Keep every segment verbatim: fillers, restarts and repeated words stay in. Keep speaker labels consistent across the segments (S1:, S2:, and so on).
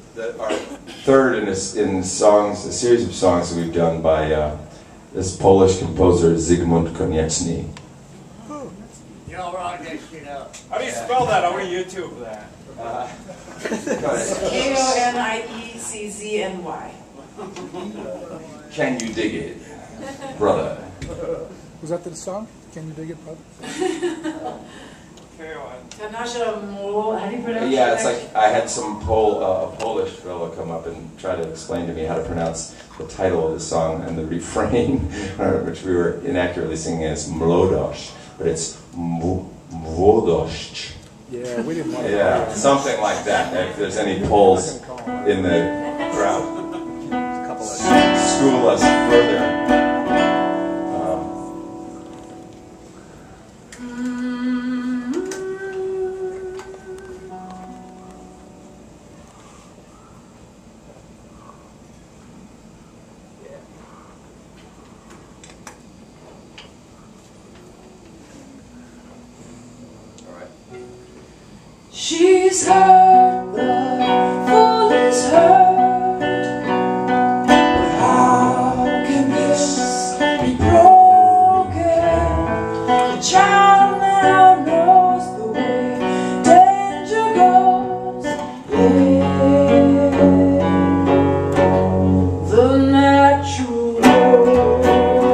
S1: the, our third in, a, in songs, a series of songs that we've done by uh, this Polish composer Zygmunt Konieczny.
S2: You know, we're on this shit up.
S3: How do you spell that? I want to YouTube that.
S1: Uh,
S4: K O N I E C Z N Y.
S1: Can you dig it, brother?
S5: Was that the song? Can you dig it, brother?
S4: Tanasha Mol, how do you pronounce it?
S1: Yeah, it's like I had some Pol, uh, a Polish fellow come up and try to explain to me how to pronounce the title of the song and the refrain, which we were inaccurately singing as Młodość, but it's Młodość.
S5: Yeah, we didn't want to.
S1: Yeah, something like that. If there's any Poles in the crowd, school us further.
S4: She's hurt, the fool is hurt, but how can this be broken? The child now knows the way danger goes, yeah, the natural world.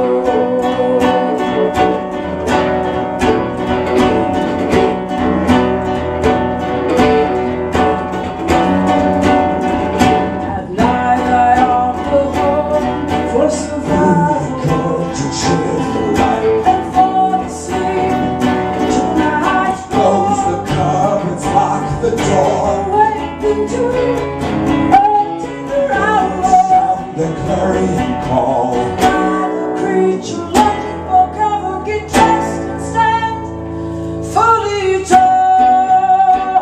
S6: The clarion call.
S4: The creature looking for cover, get dressed and stand fully tall.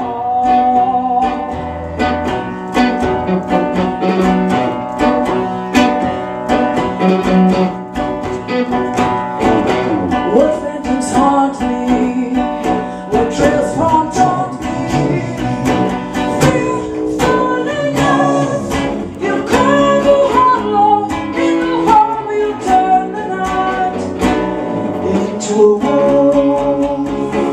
S4: What phantoms haunt me? What trails haunt me? Free falling earth, you call. To a wolf.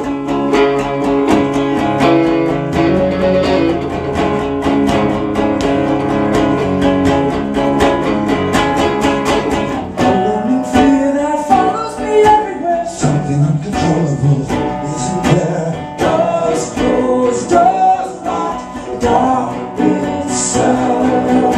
S4: A looming fear that follows me everywhere.
S6: Something uncontrollable isn't there.
S4: Doors closed, doors locked, dark itself.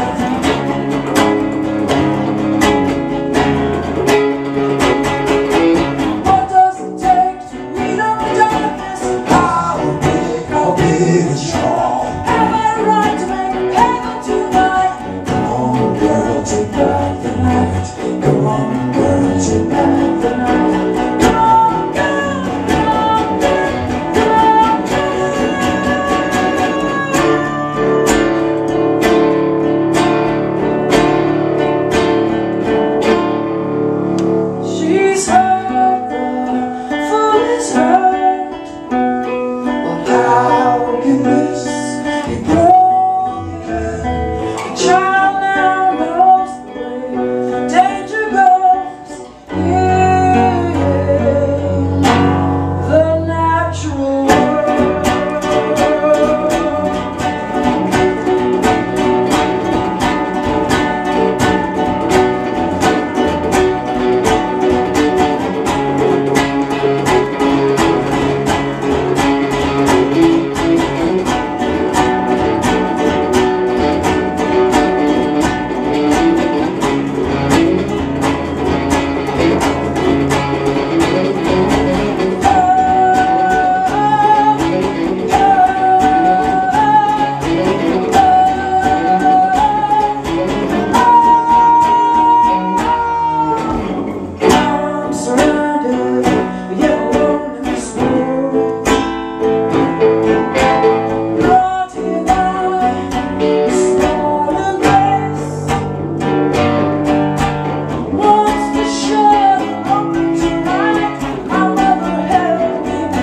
S6: Come on, girl, take back the night.
S4: Come on, girl, come on, girl, come on, girl. She's hurt, the fool is hurt, but how can this be broken? The child now knows the way danger goes, yeah, the natural world.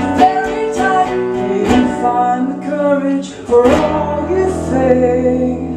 S4: For all you face.